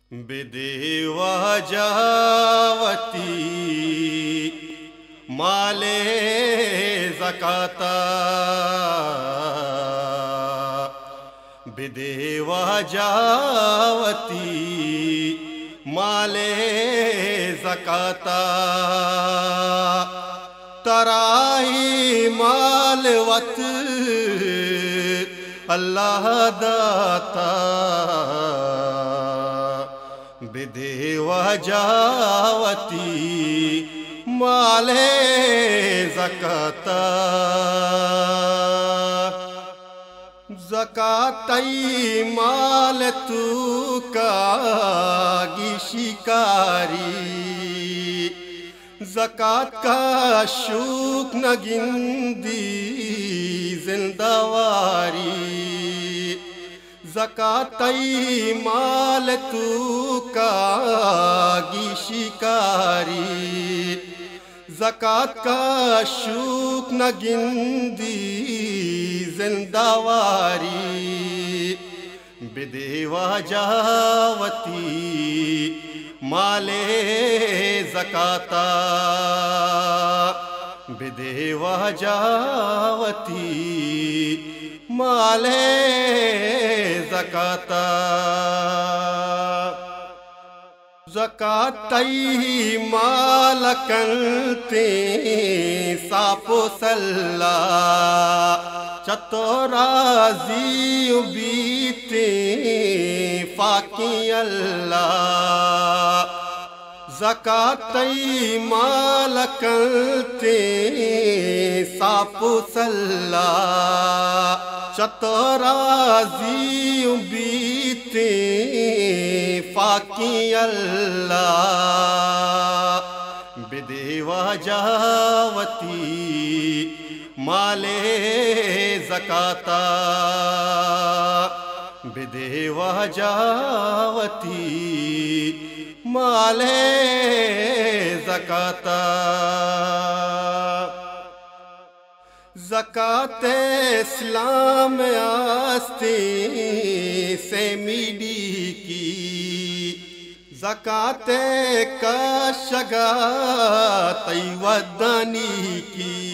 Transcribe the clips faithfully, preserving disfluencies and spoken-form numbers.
بدیوا جاوتی مال زکاتا بدیوا جاوتی مال زکاتا ترائی مال وت اللہ داتا بدیوا جاوتی مال زکاتا زکاتی مال تو کاگی شکاری زکات کا شوق نہ گندی زندہ واری زکاتی مال تو کاگی شکاری زکات کا شوق نہ گندی زندہ واری بدیوا جاوتی مال زکاتا بدیوا جاوتی مال زکاتا زکاتی مال کنتے ساپو سلا چتورازی بیتے فاکی اللہ زکاتی مال کنتے ساپو سلا چتورازی بیتے فاکی اللہ بدیوا جاوتی مال زکاتا بدیوا جاوتی مال زکاتا زکات اسلام آستے سے میڈی کی زکات کا شگا تیودانی کی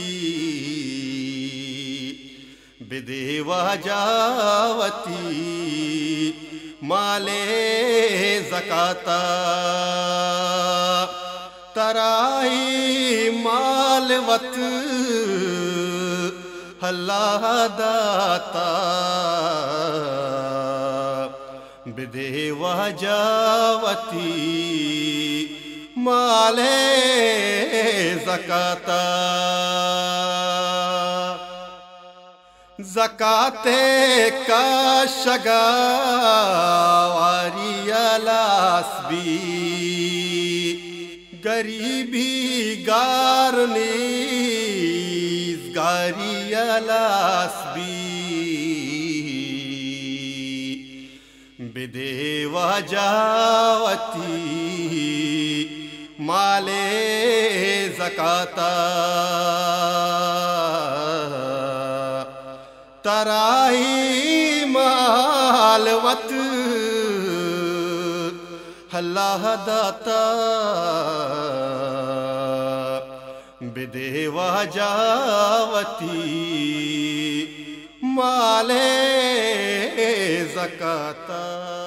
بدیوا جاوتی مال زکاتا ترائی مال وت اللہ داتا بدیوا جاوتی مال زکاتا زکات کا شگا واری الاسبی غریبی گارنیز گاری الاسبی بدیوا جاوتی مال زکاتا ترائی مال وت اللہ داتا بدیوا جاوتی مال زکاتا